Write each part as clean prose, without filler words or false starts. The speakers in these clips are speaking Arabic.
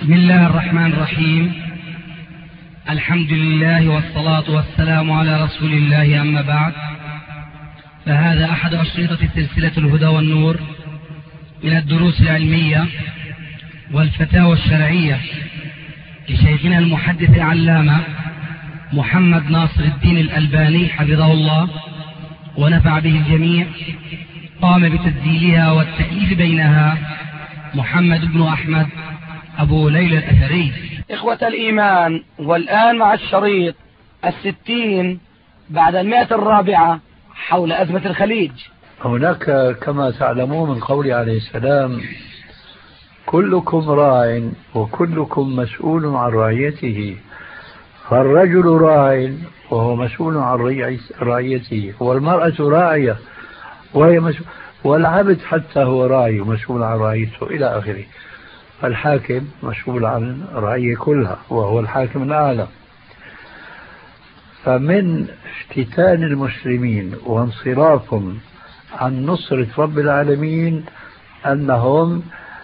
بسم الله الرحمن الرحيم. الحمد لله والصلاة والسلام على رسول الله، أما بعد، فهذا أحد أشرطة سلسلة الهدى والنور من الدروس العلمية والفتاوى الشرعية لشيخنا المحدث العلامة محمد ناصر الدين الألباني حفظه الله ونفع به الجميع. قام بتسجيلها والتأليف بينها محمد بن أحمد أبو ليلى الأثري. إخوة الإيمان، والآن مع الشريط 60 بعد 100 الرابعة حول أزمة الخليج. هناك كما تعلمون من قول عليه السلام: كلكم راع وكلكم مسؤول عن رعيته، فالرجل راع وهو مسؤول عن رعيته، والمرأة راعية وهي مسؤول، والعبد حتى هو راعي ومسؤول عن رعيته إلى آخره. الحاكم مسؤول عن رعية كلها وهو الحاكم الأعلى. فمن افتتان المسلمين وانصرافهم عن نصرة رب العالمين أنهم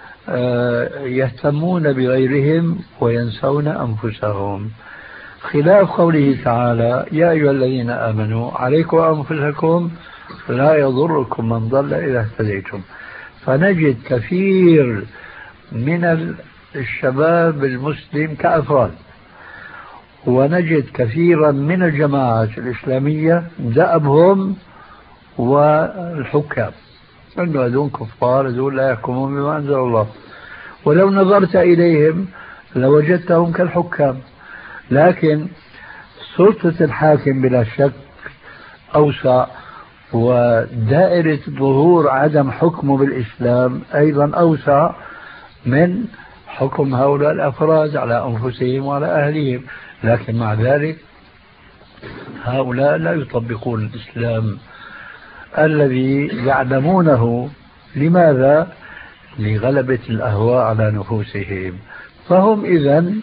يهتمون بغيرهم وينسون أنفسهم، خلاف قوله تعالى: يا أيها الذين آمنوا عليكم أنفسكم لا يضركم من ضل إذا اهتديتم. فنجد كثير من الشباب المسلم كأفراد، ونجد كثيرا من الجماعات الإسلامية دأبهم والحكام، أنه هذول كفار، هذول لا يحكمون بما أنزل الله، ولو نظرت إليهم لوجدتهم كالحكام. لكن سلطة الحاكم بلا شك أوسع، ودائرة ظهور عدم حكمه بالإسلام أيضا أوسع من حكم هؤلاء الأفراد على أنفسهم وعلى أهلهم. لكن مع ذلك هؤلاء لا يطبقون الإسلام الذي يعلمونه. لماذا؟ لغلبة الأهواء على نفوسهم. فهم إذن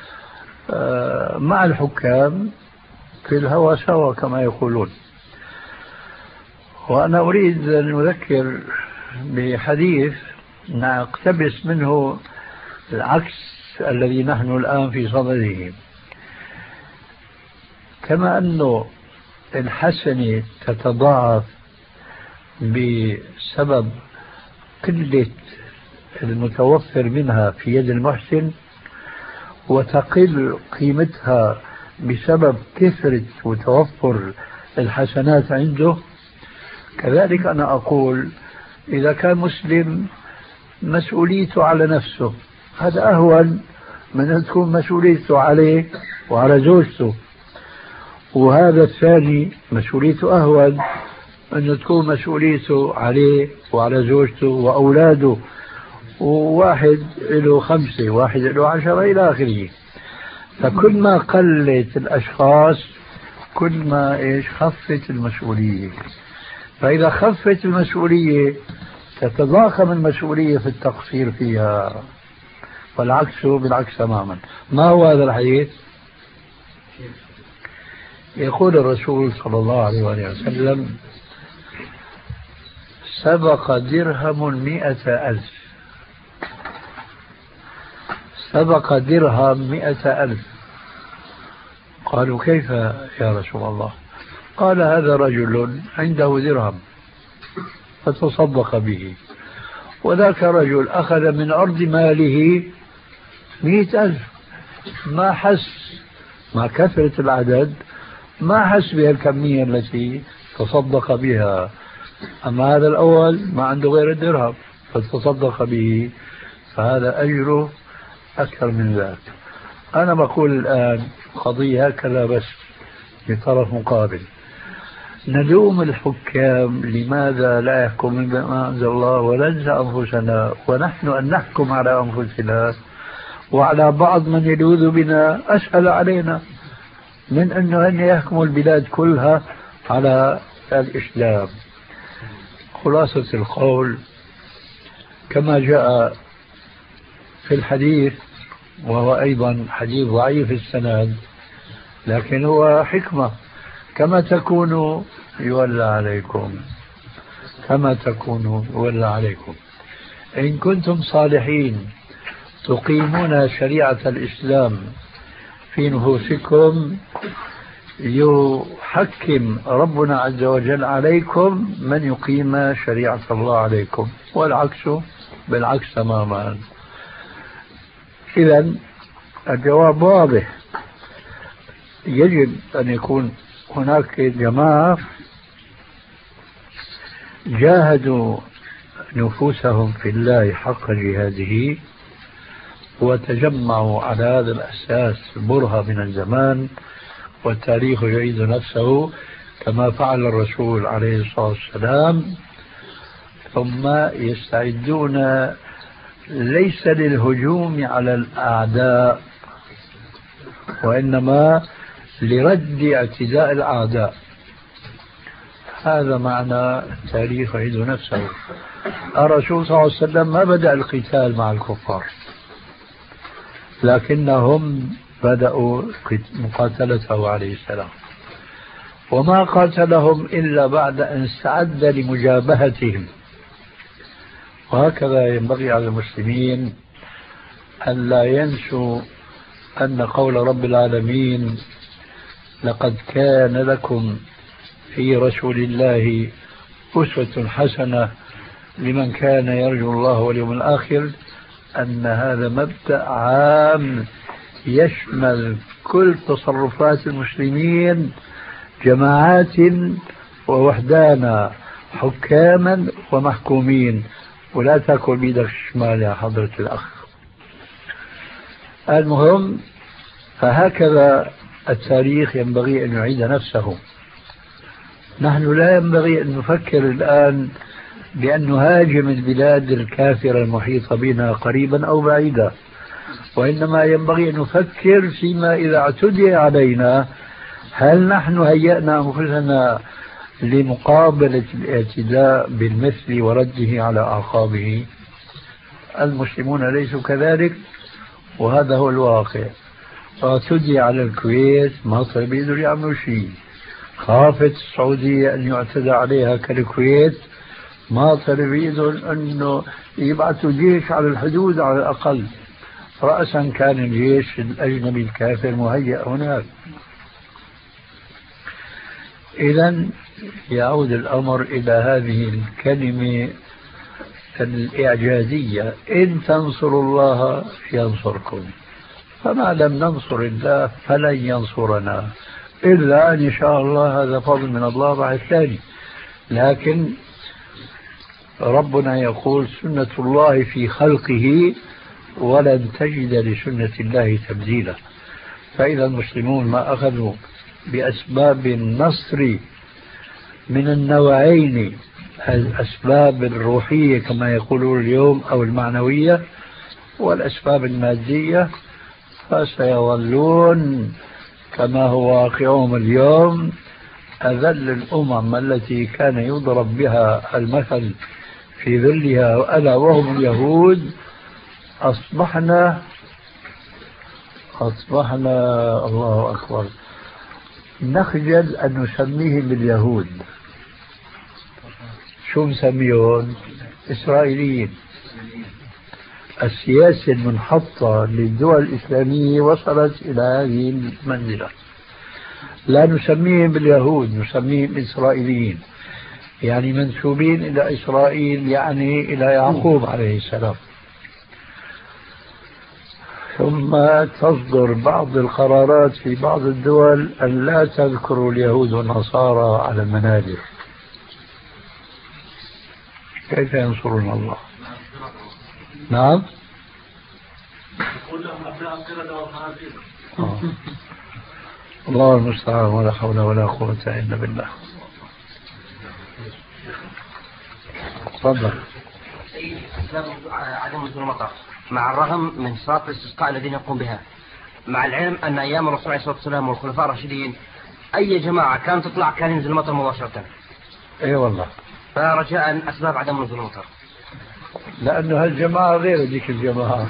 مع الحكام في الهوى سوا كما يقولون. وأنا أريد أن أذكر بحديث نقتبس منه العكس الذي نحن الآن في صدده. كما أنه الحسنة تتضاعف بسبب قلة المتوفر منها في يد المحسن، وتقل قيمتها بسبب كثرة وتوفر الحسنات عنده، كذلك أنا أقول إذا كان مسلم مسؤوليته على نفسه، هذا أهون من أن تكون مسؤوليته عليه وعلى زوجته، وهذا الثاني مسؤوليته أهون أن تكون مسؤوليته عليه وعلى زوجته وأولاده، وواحد له 5 واحد له 10 إلى آخره. فكل ما قلت الأشخاص كل ما خفت المسؤولية. فإذا خفت المسؤولية تتضاخم المسؤولية في التقصير فيها، والعكس بالعكس تماما. ما هو هذا الحديث؟ يقول الرسول صلى الله عليه وسلم: سبق درهم 100,000. سبق درهم 100,000. قالوا: كيف يا رسول الله؟ قال: هذا رجل عنده درهم فتصدق به، وذاك رجل أخذ من أرض ماله 100,000. ما حس مع كثرة العدد، ما حس بها الكمية التي تصدق بها. أما هذا الأول ما عنده غير الدرهم فتصدق به، فهذا أجره أكثر من ذلك. أنا بقول الآن قضية هكذا بس بطرف مقابل. نلوم الحكام لماذا لا يحكم بما أنزل الله، وننسى أنفسنا، ونحن أن نحكم على أنفسنا وعلى بعض من يلوذ بنا أسهل علينا من أن يحكموا البلاد كلها على الإسلام. خلاصة القول كما جاء في الحديث، وهو أيضا حديث ضعيف السند، لكن هو حكمة: كما تكونوا يولى عليكم، كما تكونوا يولى عليكم. إن كنتم صالحين تقيمون شريعة الإسلام في نفوسكم يحكم ربنا عز وجل عليكم من يقيم شريعة الله عليكم، والعكس بالعكس تماما. إذن الجواب واضح، يجب أن يكون هناك جماعة جاهدوا نفوسهم في الله حق جهاده وتجمعوا على هذا الأساس برهة من الزمان، والتاريخ يعيد نفسه كما فعل الرسول عليه الصلاة والسلام، ثم يستعدون ليس للهجوم على الأعداء وإنما لرد اعتداء الأعداء. هذا معنى التاريخ يعيد نفسه. الرسول صلى الله عليه وسلم ما بدأ القتال مع الكفار، لكنهم بدأوا مقاتلته عليه السلام، وما قاتلهم إلا بعد أن استعد لمجابهتهم. وهكذا ينبغي على المسلمين أن لا ينسوا أن قول رب العالمين لقد كان لكم في رسول الله أسوة حسنة لمن كان يرجو الله واليوم الآخر، أن هذا مبدأ عام يشمل كل تصرفات المسلمين جماعات ووحدانا، حكاما ومحكومين. ولا تأكل بيدك الشمال يا حضرة الأخ. المهم، فهكذا التاريخ ينبغي أن يعيد نفسه. نحن لا ينبغي أن نفكر الآن بأن نهاجم البلاد الكافرة المحيطة بنا قريبا أو بعيدا، وإنما ينبغي أن نفكر فيما إذا اعتدي علينا هل نحن هيأنا أنفسنا لمقابلة الاعتداء بالمثل ورده على أعقابه. المسلمون ليسوا كذلك، وهذا هو الواقع. اعتدي على الكويت ما صار بيقدروا يعملوا شيء، خافت السعودية أن يعتدى عليها كالكويت ما صار بيقدروا أنه يبعثوا جيش على الحدود على الأقل، رأسا كان الجيش الأجنبي الكافر مهيأ هناك. إذن يعود الأمر إلى هذه الكلمة الإعجازية: إن تنصروا الله ينصركم، فما لم ننصر الله فلن ينصرنا إلا أن شاء الله. هذا فضل من الله بعد الثاني. لكن ربنا يقول: سنة الله في خلقه ولن تجد لسنة الله تبديلا. فإذا المسلمون ما أخذوا بأسباب النصر من النوعين، الأسباب الروحية كما يقولون اليوم أو المعنوية، والأسباب المادية، فسيظلون كما هو واقعهم اليوم أذل الأمم التي كان يضرب بها المثل في ظلها، ألا وهم اليهود. أصبحنا الله أكبر نخجل أن نسميهم باليهود. شو نسميهم؟ إسرائيليين. السياسة المنحطة للدول الإسلامية وصلت إلى هذه المنزلة. لا نسميهم باليهود، نسميهم إسرائيليين، يعني منسوبين إلى إسرائيل، يعني إلى يعقوب عليه السلام. ثم تصدر بعض القرارات في بعض الدول أن لا تذكروا اليهود والنصارى على المنابر. كيف ينصرون الله؟ نعم. الله المستعان، ولا حول ولا قوة إلا بالله. تفضل. عدم نزول المطر مع الرغم من صلاة الاستسقاء الذين يقوم بها، مع العلم أن أيام الرسول عليه الصلاة والسلام والخلفاء الراشدين أي جماعة كانت تطلع كان ينزل المطر مباشرة. اي والله. فرجاء أسباب عدم نزول المطر. لأنه هالجماعة غير ذيك الجماعة.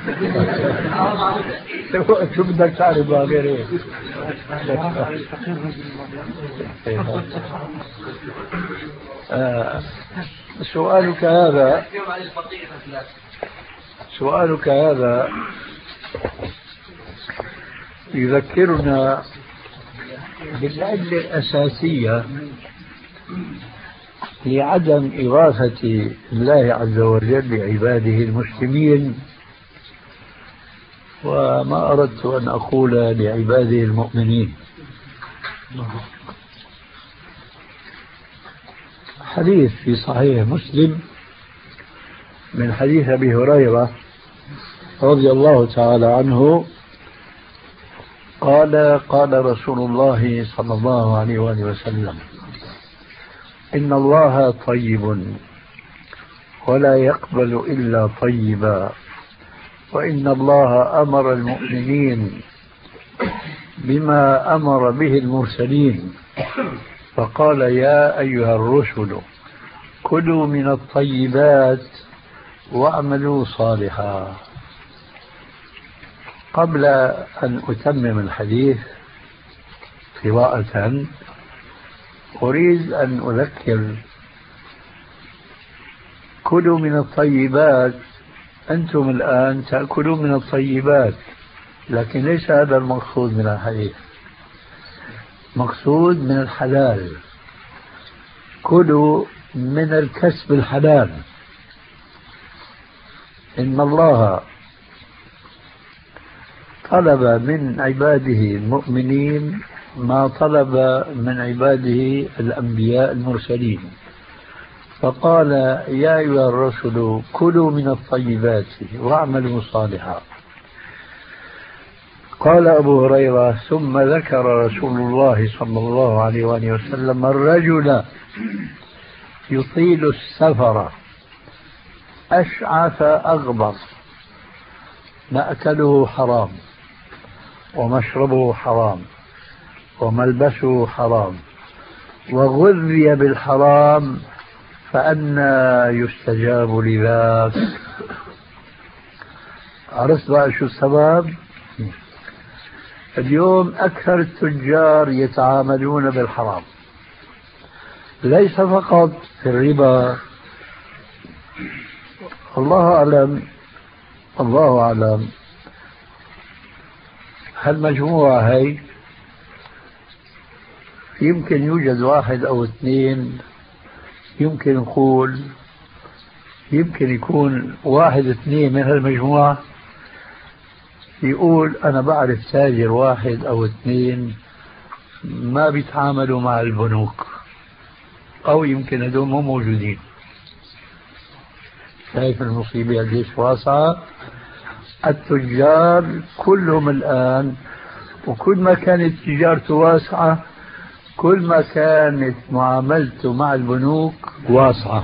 شو بدك تعرف غير ايه؟ سؤالك هذا يذكرنا بالعلة الأساسية لعدم إغاثة الله عز وجل لعباده المسلمين، وما أردت أن أقول لعباده المؤمنين. حديث في صحيح مسلم من حديث أبي هريرة رضي الله تعالى عنه قال: قال رسول الله صلى الله عليه وآله وسلم: إن الله طيب ولا يقبل إلا طيبا، وإن الله أمر المؤمنين بما أمر به المرسلين، فقال: يا أيها الرسل كلوا من الطيبات واعملوا صالحا. قبل أن أتمم الحديث قراءة أريد أن أذكر: كلوا من الطيبات، أنتم الآن تأكلون من الطيبات، لكن ليس هذا المقصود من الحديث، مقصود من الحلال. كلوا من الكسب الحلال. إن الله طلب من عباده المؤمنين ما طلب من عباده الأنبياء المرسلين، فقال: يا أيها الرسل كلوا من الطيبات واعملوا صالحا. قال أبو هريرة: ثم ذكر رسول الله صلى الله عليه وآله وسلم الرجل يطيل السفر أشعث أغبر، مأكله حرام ومشربه حرام وملبسه حرام وغذي بالحرام، فأنى يستجاب لذاك. عرفت بقى شو السبب؟ اليوم أكثر التجار يتعاملون بالحرام، ليس فقط في الربا. الله أعلم، الله أعلم، هالمجموعة هي يمكن يوجد واحد أو اثنين، يمكن نقول يمكن يكون واحد اثنين من هالمجموعة يقول أنا بعرف تاجر واحد أو اثنين ما بيتعاملوا مع البنوك، أو يمكن هذول مو موجودين. شايف المصيبة قديش واسعة؟ التجار كلهم الآن، وكل ما كانت تجارته واسعة كل ما كانت معاملته مع البنوك واسعة.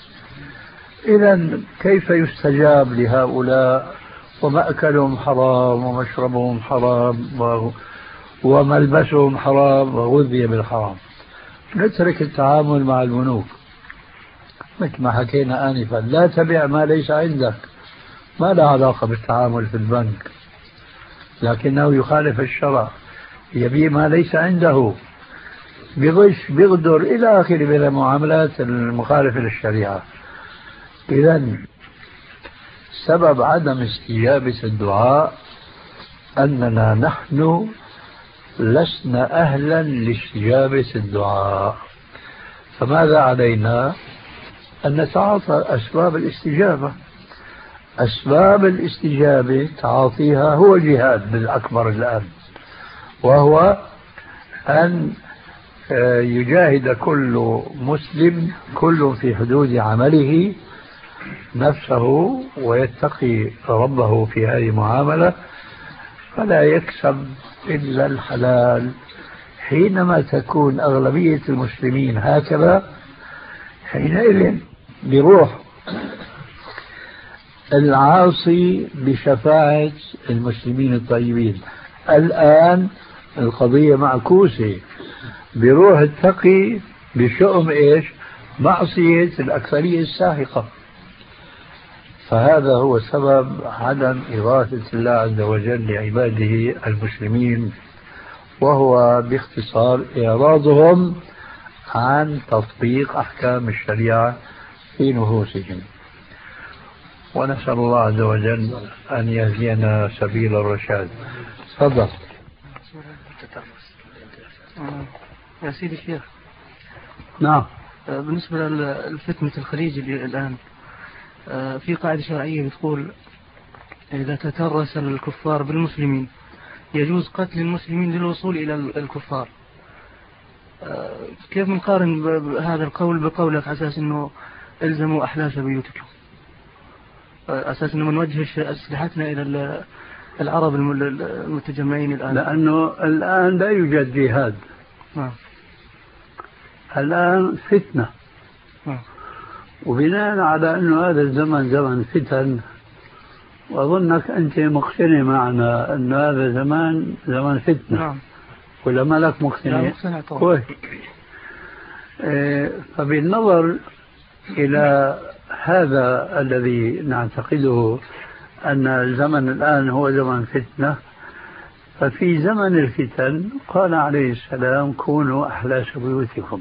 إذن كيف يستجاب لهؤلاء ومأكلهم حرام ومشربهم حرام وملبسهم حرام وغذي بالحرام؟ نترك التعامل مع البنوك مثل ما حكينا آنفا، لا تبيع ما ليس عندك، ما له علاقة بالتعامل في البنك، لكنه يخالف الشرع، يبيع ما ليس عنده، بغش بغدر إلى آخره من المعاملات المخالفة للشريعة. إذن سبب عدم استجابة الدعاء أننا نحن لسنا أهلا لاستجابة الدعاء، فماذا علينا؟ أن نتعاطى أسباب الاستجابة. أسباب الاستجابة تعاطيها هو الجهاد بالأكبر الآن، وهو أن يجاهد كل مسلم كل في حدود عمله نفسه ويتقي ربه في هذه المعاملة، فلا يكسب إلا الحلال. حينما تكون أغلبية المسلمين هكذا، حينئذ بروح العاصي بشفاعة المسلمين الطيبين. الآن القضية معكوسة، بروح التقي بشؤم إيش؟ معصية الأكثرية الساحقة. فهذا هو سبب عدم إغاثة الله عز وجل لعباده المسلمين، وهو باختصار إعراضهم عن تطبيق أحكام الشريعة في نفوسهم. ونسأل الله عز وجل أن يهدينا سبيل الرشاد. تفضل. يا سيدي الشيخ، نعم. بالنسبة للفتنة الخليج اللي الآن في قاعدة شرعية بتقول إذا تترس الكفار بالمسلمين يجوز قتل المسلمين للوصول إلى الكفار. كيف نقارن هذا القول بقولك على أساس أنه الزموا أحلاف بيوتكم، أساس أنه نوجه أسلحتنا إلى العرب المتجمعين الآن؟ لأنه الآن لا يوجد جهاد. الآن فتنة. وبناء على أنه هذا الزمن زمن فتن، وأظنك أنت مقتنع معنا أن هذا زمان فتنة. ولا ما لك مقتنع؟ كويس. فبالنظر إلى هذا الذي نعتقده أن الزمن الآن هو زمن فتنة، ففي زمن الفتن قال عليه السلام كونوا أحلاس بيوتكم.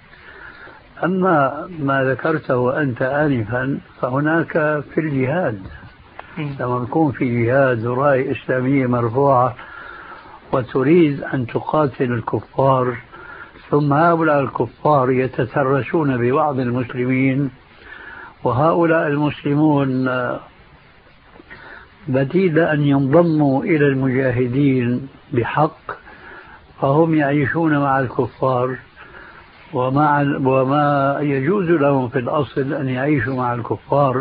أما ما ذكرته أنت آنفا فهناك في الجهاد، لما نكون في جهاد وراية إسلامية مرفوعة وتريد أن تقاتل الكفار، ثم هؤلاء الكفار يتترسون ببعض المسلمين، وهؤلاء المسلمون بديل أن ينضموا إلى المجاهدين بحق، فهم يعيشون مع الكفار وما يجوز لهم في الأصل أن يعيشوا مع الكفار،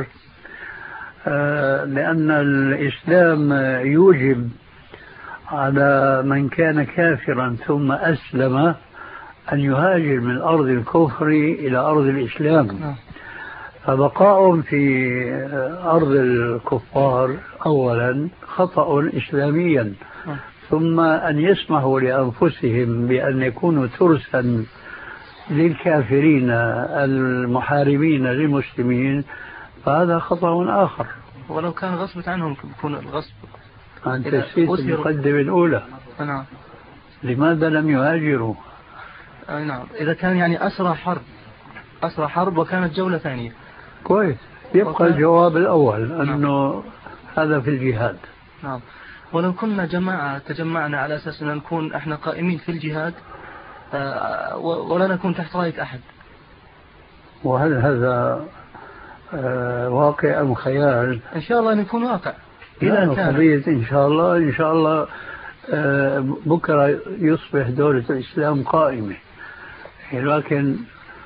لأن الإسلام يوجب على من كان كافرا ثم أسلم أن يهاجر من أرض الكفر إلى أرض الإسلام. فبقاء في أرض الكفار أولا خطأ إسلاميا، ثم أن يسمحوا لأنفسهم بأن يكونوا ترسا للكافرين المحاربين للمسلمين، فهذا خطأ آخر. ولو كان غصب عنهم يكون الغصب. أنت نسيت المقدمة الأولى. نعم. لماذا لم يهاجروا؟ نعم، إذا كان يعني أسرى حرب وكانت جولة ثانية. كويس. يبقى الجواب الأول أنه هذا في الجهاد. نعم. ولو كنا جماعة تجمعنا على أساس أن نكون إحنا قائمين في الجهاد ولا نكون تحت راية أحد، وهل هذا واقع أم خيال؟ إن شاء الله نكون واقع. إذا كان إن شاء الله بكرة يصبح دولة الإسلام قائمة، لكن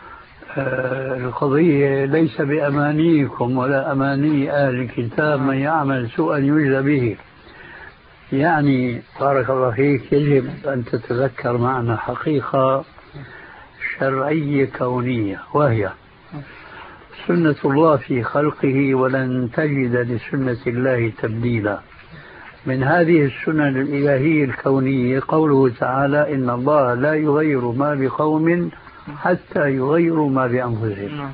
القضية ليس بأمانيكم ولا أماني أهل الكتاب من يعمل سوءا يجزى به. يعني بارك الله فيك، يجب أن تتذكر معنا حقيقة شرعية كونية، وهي سنة الله في خلقه ولن تجد لسنة الله تبديلا. من هذه السنن الإلهية الكونية قوله تعالى إن الله لا يغير ما بقوم حتى يغيروا ما بأنفسهم.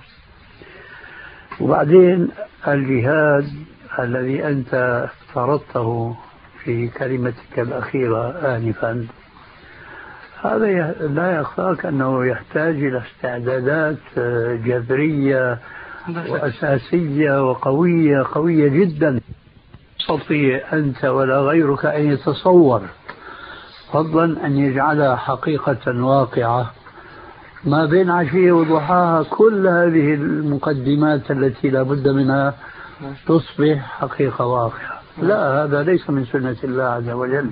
وبعدين الجهاد الذي أنت افترضته في كلمتك الأخيرة آنفا، هذا لا يخفاك أنه يحتاج إلى استعدادات جذرية وأساسية وقوية جدا، تستطيع أنت ولا غيرك أن يتصور، فضلا أن يجعلها حقيقة واقعة ما بين عشية وضحاها. كل هذه المقدمات التي لا بد منها تصبح حقيقة واقعة. لا، هذا ليس من سنة الله عز وجل،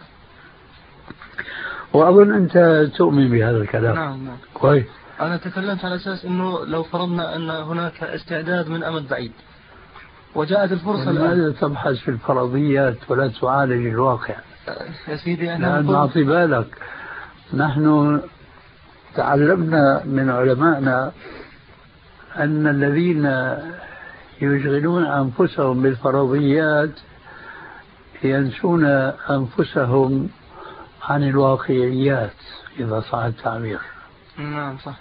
وأظن أنت تؤمن بهذا الكلام. نعم. كويس. أنا تكلمت على أساس أنه لو فرضنا أن هناك استعداد من أمد بعيد وجاءت الفرصة. لماذا تبحث في الفرضيات ولا تعالج الواقع؟ يا سيدي لأن أعطي بالك، نحن تعلمنا من علمائنا أن الذين يشغلون أنفسهم بالفرضيات ينسون أنفسهم عن الواقعيات، إذا صح التعبير. نعم صح.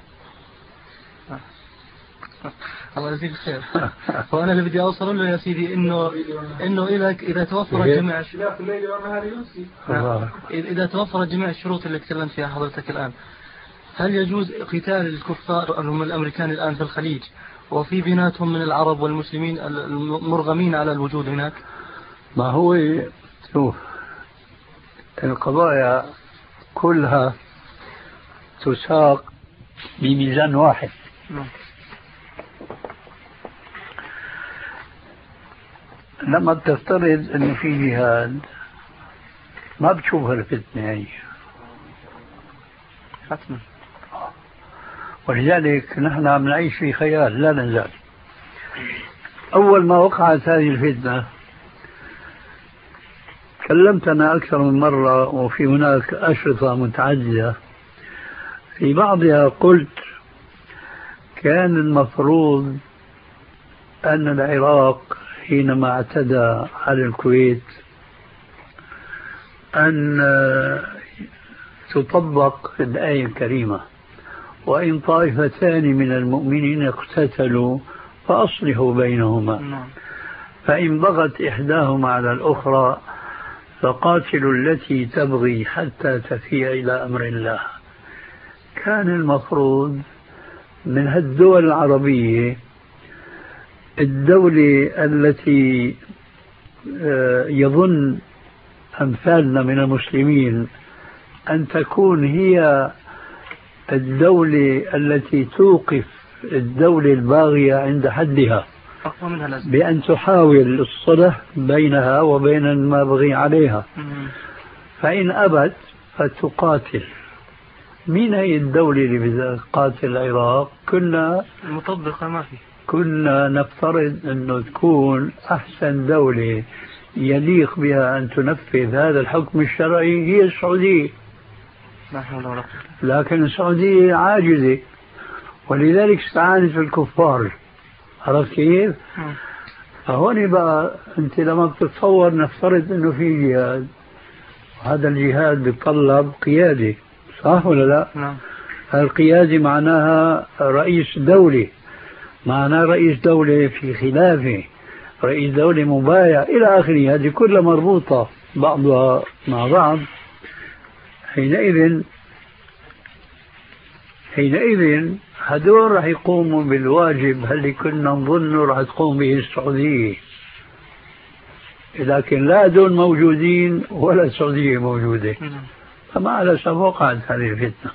الله يجزيك الخير. وأنا اللي بدي أوصل له يا سيدي إنه إذا توفرت جميع الشروط اللي تكلمت فيها حضرتك الآن، هل يجوز قتال الكفار هم الأمريكان الآن في الخليج وفي بيناتهم من العرب والمسلمين المرغمين على الوجود هناك. ما هو شوف، القضايا كلها تساق بميزان واحد. لما بتفترض انه في جهاد ما بتشوف هالفتنة هي حتما، ولذلك نحن عم نعيش في خيال لا نزال. أول ما وقعت هذه الفتنة كلمتنا أكثر من مرة، وفي هناك أشرطة متعددة، في بعضها قلت كان المفروض أن العراق حينما اعتدى على الكويت أن تطبق الآية الكريمة: وإن طائفتان من المؤمنين اقتتلوا فأصلحوا بينهما فإن بغت إحداهما على الأخرى فقاتلوا التي تبغي حتى تفيء إلى أمر الله. كان المفروض من هالدول العربية الدولة التي يظن أمثالنا من المسلمين أن تكون هي الدولة التي توقف الدولة الباغية عند حدها بأن تحاول الصلح بينها وبين المبغي عليها، فإن أبت فتقاتل. مين هي الدولة اللي بتقاتل العراق؟ كنا المطبقة ما في، كنا نفترض أنه تكون أحسن دولة يليق بها أن تنفذ هذا الحكم الشرعي هي السعودية، لكن السعودية عاجزة ولذلك استعانت بالكفار. عرفت كيف؟ فهون بقى أنت لما بتتصور نفترض أنه في جهاد، هذا الجهاد بيتطلب قيادة، صح ولا لا؟ نعم. القيادة معناها رئيس دولة، معناه رئيس دولة في خلافة، رئيس دولة مبايع إلى آخره، هذه كلها مربوطة بعضها مع بعض. حينئذ هدول راح يقوموا بالواجب اللي كنا نظنه راح تقوم به السعودية، لكن لا هدول موجودين ولا السعودية موجودة، فما على سبب وقعت هذه الفتنة.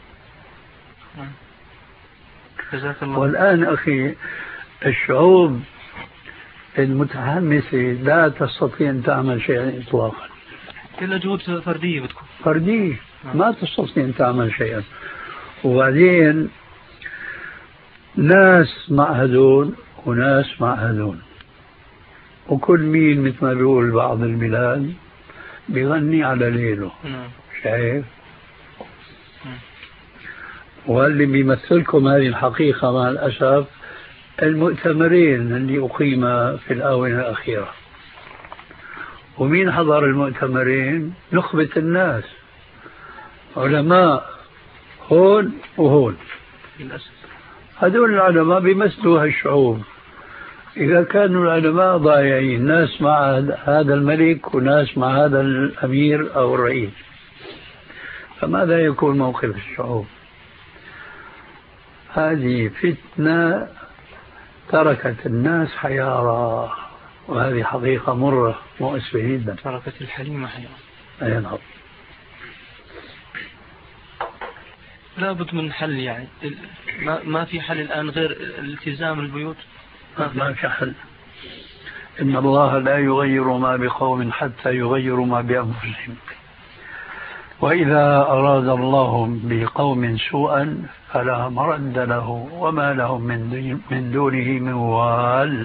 والآن أخي الشعوب المتحمسة لا تستطيع أن تعمل شيئا إطلاقا، كلها جهود فردية بتكون فردية، ما تستطيع أن تعمل شيئا. وبعدين ناس مع هذول وناس مع هذول، وكل مين مثل ما بيقول بعض البلاد بيغني على ليله. شايف؟ واللي بيمثلكم هذه الحقيقة مع الأسف المؤتمرين اللي أقيم في الآونة الأخيرة. ومين حضر المؤتمرين؟ نخبة الناس، علماء هون وهون. هذول العلماء بيمثلوا هالشعوب. إذا كانوا العلماء ضايعين، ناس مع هذا الملك وناس مع هذا الأمير أو الرئيس، فماذا يكون موقف الشعوب؟ هذه فتنة تركت الناس حيارى، وهذه حقيقة مرة مؤسفة جدا. تركت الحليمة حيارى. أي نعم. لابد من حل، يعني ما في حل الآن غير التزام البيوت. ما في حل. إن الله لا يغير ما بقوم حتى يغيروا ما بأنفسهم، وإذا أراد الله بقوم سوءا فلا مرد له وما لهم من دونه من وال.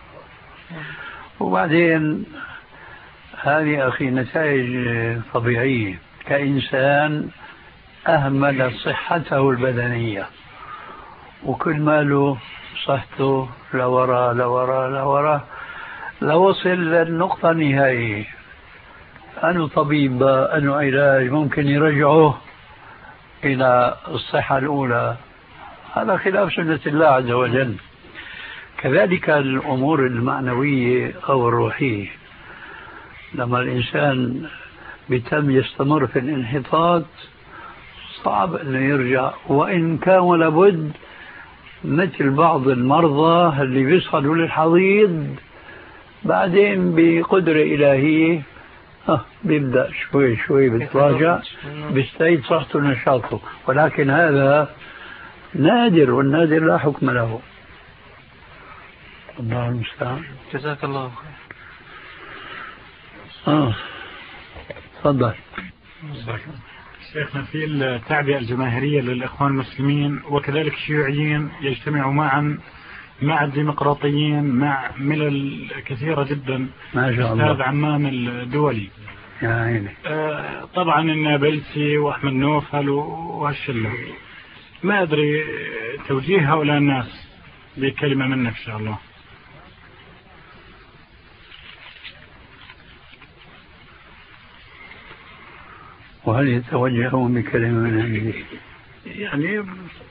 وبعدين هذه أخي نتائج طبيعية، كإنسان أهمل صحته البدنية وكل ماله صحته لورا لوصل للنقطة النهائية، أنه طبيب أنه علاج ممكن يرجعه إلى الصحة الأولى. هذا خلاف سنة الله عز وجل. كذلك الأمور المعنوية أو الروحية، لما الإنسان بيتم يستمر في الانحطاط صعب أنه يرجع، وإن كان لابد مثل بعض المرضى اللي بيصلوا للحضيض بعدين بقدرة إلهية بيبدأ شوي شوي بيتراجع بيستعيد صحته ونشاطه، ولكن هذا نادر، والنادر لا حكم له. الله المستعان. جزاك الله خير. تفضل. شيخنا، في التعبئة الجماهيرية للإخوان المسلمين وكذلك الشيوعيين يجتمعوا معا مع الديمقراطيين مع ملل كثيرة جدا. ما شاء الله. أستاذ عمام الدولي يا عيني. طبعا النابلسي وأحمد نوفل وهالشلة. ما أدري توجيه هؤلاء الناس بكلمة منك إن شاء الله. وهل يتوجهون بكلمة من عندي؟ يعني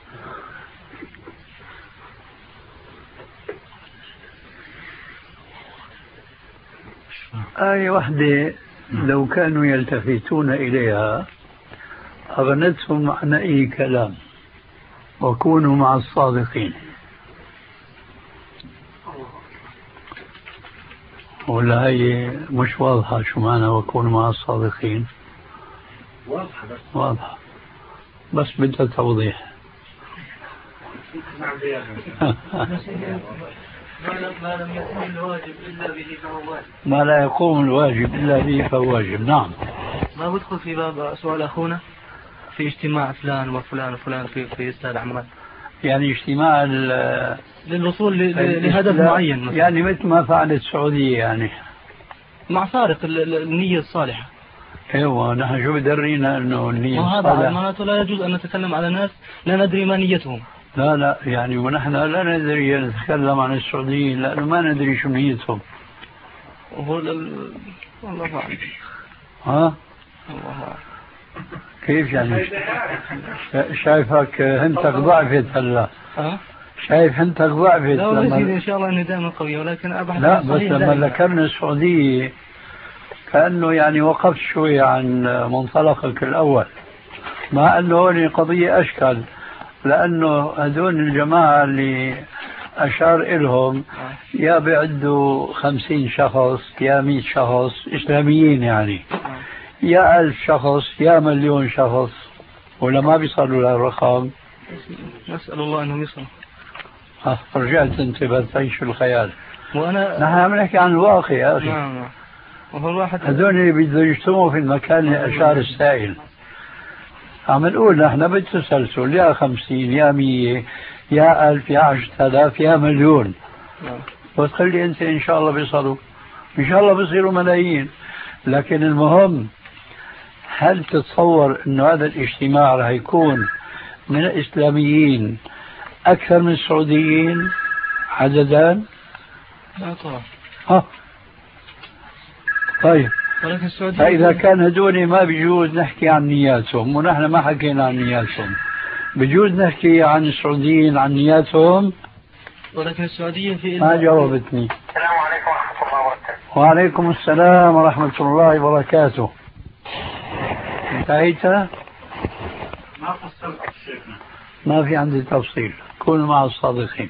آية واحدة لو كانوا يلتفتون إليها أغنتهم عن أي كلام، وكونوا مع الصادقين. ولا هي مش واضحة شو معنى وكونوا مع الصادقين؟ واضحة بس بدها توضيح. ما لا يقوم الواجب إلا به فهو واجب. نعم. ما بدخل في باب سؤال أخونا في اجتماع فلان وفلان وفلان في استاد عمان، يعني اجتماع للوصول لهدف معين مثلا. يعني مثل ما فعلت السعودية يعني مع فارق النية الصالحة. ايوه، نحن شو بدرينا انه النية الصالحة؟ وهذا معناته لا يجوز ان نتكلم على ناس لا ندري ما نيتهم. لا يعني ونحن لا ندري نتكلم عن السعوديين لانه ما ندري شو نيتهم. والله أعلم. ها؟ الله أعلم. كيف يعني؟ شايفك هنتك ضعفت هلا. شايف هنتك ضعفت. لا لما ان شاء الله اني دائما قوية، ولكن ابحث. لا بس لما ذكرنا السعودية كأنه يعني وقفت شوي عن منطلقك الأول، مع أنه هون قضية أشكال، لأنه هدول الجماعة اللي أشار إلهم يا بيعدوا 50 شخص يا 100 شخص إسلاميين يعني، يا 1000 شخص يا مليون شخص، ولا ما بيصلوا للرقم. نسأل الله أنهم يصلوا. رجعت أنت بتعيش الخيال، وأنا نحن عم نحكي عن الواقع يا أخي. نعم. وهو الواحد هذول اللي بده يجتمعوا في المكان اللي أشار السائل. عم نقول نحن بالتسلسل يا 50 يا 100 يا 1000 يا 10,000 يا مليون. وتخلي أنت إن شاء الله بيصلوا، إن شاء الله بيصيروا ملايين. لكن المهم، هل تتصور أنه هذا الاجتماع رح يكون من الإسلاميين أكثر من السعوديين عددا؟ لا طبعا. طيب، فإذا كان هدول ما بيجوز نحكي عن نياتهم، ونحن ما حكينا عن نياتهم، بيجوز نحكي عن السعوديين عن نياتهم. ولكن السعودية في ما جاوبتني. السلام عليكم ورحمة الله وبركاته. وعليكم السلام ورحمة الله وبركاته. انتهيت؟ ما فصلت شيخنا. ما في عندي تفصيل. كونوا مع الصادقين،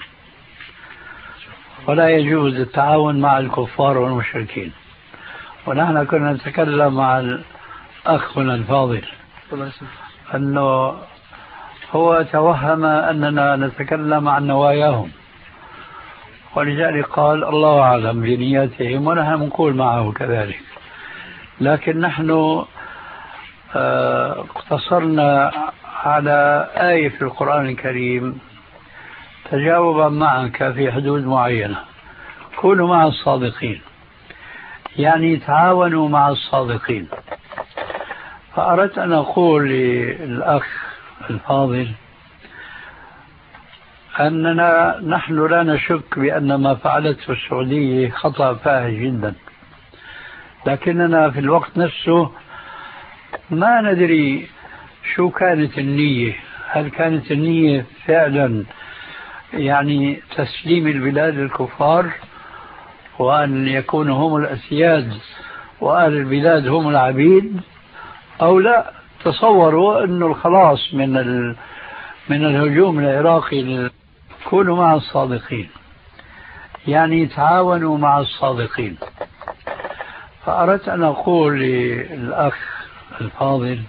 ولا يجوز التعاون مع الكفار والمشركين. ونحن كنا نتكلم مع الأخ الفاضل أنه هو توهم أننا نتكلم عن نواياهم، ولذلك قال الله أعلم بنياتهم، ونحن نقول معه كذلك. لكن نحن اقتصرنا على آية في القرآن الكريم تجاوبا معك في حدود معينة: كونوا مع الصادقين، يعني تعاونوا مع الصادقين. فأردت أن أقول للأخ الفاضل أننا نحن لا نشك بأن ما فعلته السعودية خطأ فاحش جدا، لكننا في الوقت نفسه ما ندري شو كانت النية. هل كانت النية فعلا يعني تسليم البلاد للكفار وأن يكونوا هم الأسياد وأهل البلاد هم العبيد، أو لا تصوروا أنه الخلاص من الهجوم العراقي كونوا مع الصادقين، يعني تعاونوا مع الصادقين. فأردت أن أقول للأخ الفاضل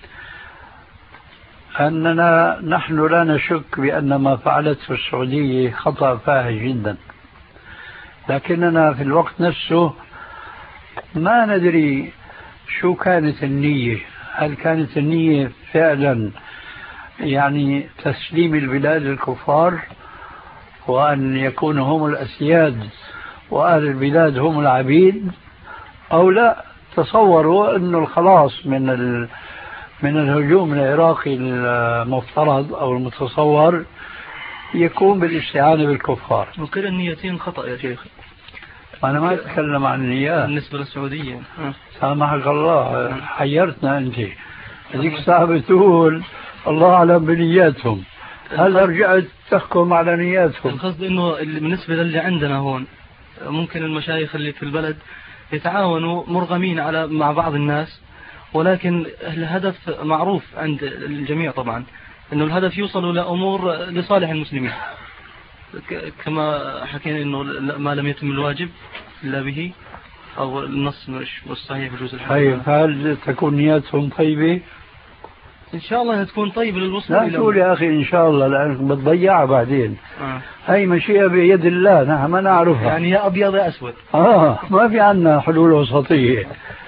أننا نحن لا نشك بأن ما فعلته السعودية خطأ فاحش جدا، لكننا في الوقت نفسه ما ندري شو كانت النية. هل كانت النية فعلا يعني تسليم البلاد للكفار وأن يكونوا هم الأسياد وأهل البلاد هم العبيد، أو لا تصوروا أنه الخلاص من الهجوم العراقي المفترض أو المتصور يكون بالاستعانة بالكفار؟ وكل النيتين خطأ يا شيخ. أنا ما أتكلم عن النيات بالنسبة للسعودية. سامحك الله، حيرتنا أنت. هذيك الساعة بتقول الله أعلم بنياتهم، هل رجعت تحكم على نياتهم؟ القصد أنه بالنسبة للي عندنا هون ممكن المشايخ اللي في البلد يتعاونوا مرغمين مع بعض الناس، ولكن الهدف معروف عند الجميع طبعا، أنه الهدف يوصلوا لأمور لصالح المسلمين، كما حكينا أنه ما لم يتم الواجب إلا به، أو النص مش صحيح بجوز الحديث. طيب هل تكون نياتهم طيبة؟ إن شاء الله تكون طيبة للوصول. لا تقول يا أخي إن شاء الله، لأنك بتضيعها بعدين. هاي مشيئة بيد الله، نحن ما نعرفها. يعني يا أبيض يا أسود. ما في عنا حلول وسطية.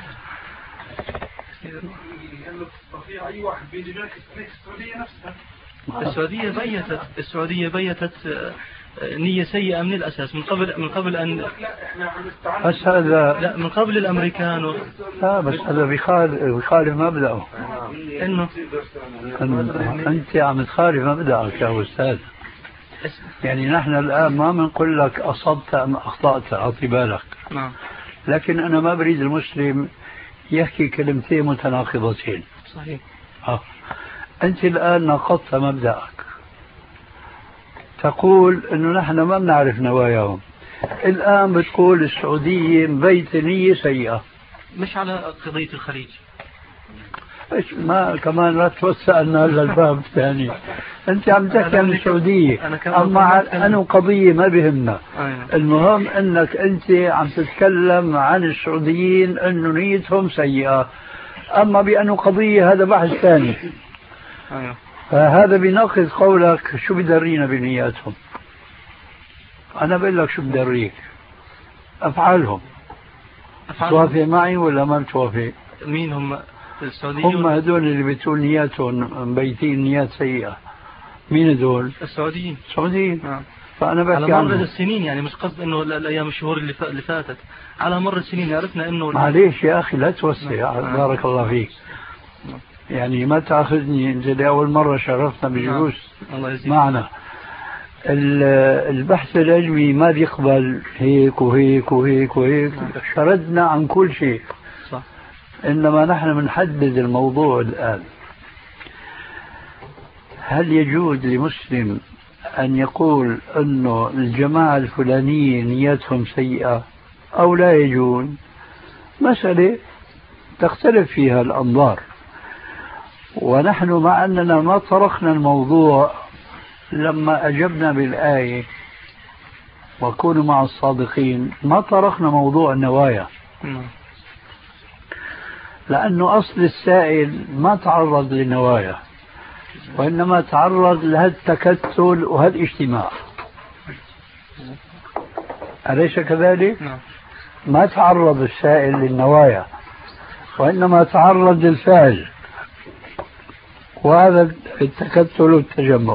أي واحد بيجي لك السعودية نفسها. السعودية بيتت نية سيئة من الأساس، من قبل أن بس هذا لا من قبل الأمريكان لا بس هذا بخالف مبدأه. إنه أنت عم تخالف مبدأك يا أستاذ. يعني نحن الآن ما بنقول لك أصبت أم أخطأت، أعطي بالك. نعم. لكن أنا ما بريد المسلم يحكي كلمتين متناقضتين. صحيح. أنت الآن نقضت مبدأك، تقول أنه نحن ما بنعرف نواياهم، الآن بتقول السعودية بيت نية سيئة. مش على قضية الخليج. ما كمان لا توسع لنا الباب الثاني. أنت عم تحكي عن السعودية، أما أنا قضية ما بهمنا. المهم أنك أنت عم تتكلم عن السعوديين أنه نيتهم سيئة، أما بأنه قضية هذا بحث ثاني. فهذا بيناقض قولك شو بدرينا بنياتهم. أنا بقول لك شو بدريك، أفعالهم. توافق معي ولا ما توافق؟ مين هم السعوديين؟ هم هدول اللي بتقول نياتهم مبيتين نيات سيئة. مين هدول؟ السعوديين. فأنا بحكي على مر السنين، يعني مش قصد إنه الأيام الشهور اللي فاتت، على مر السنين عرفنا إنه. معليش يا أخي لا توسع، بارك الله فيك. يعني ما تأخذني أنت لأول مرة شرفنا بجلوس معنا. البحث العلمي ما بيقبل هيك وهيك وهيك وهيك، شردنا عن كل شيء. صح. إنما نحن بنحدد الموضوع الآن. هل يجوز لمسلم أن يقول أنه الجماعة الفلانية نيتهم سيئة أو لا يجوز؟ مسألة تختلف فيها الأنظار، ونحن مع أننا ما طرقنا الموضوع لما أجبنا بالآية وكونوا مع الصادقين، ما طرقنا موضوع النوايا، لأنه أصل السائل ما تعرض للنوايا، وإنما تعرض لهذا التكتل وهذا الاجتماع. أليس كذلك؟ ما تعرض السائل للنوايا، وإنما تعرض للفعل، وهذا التكتل والتجمع.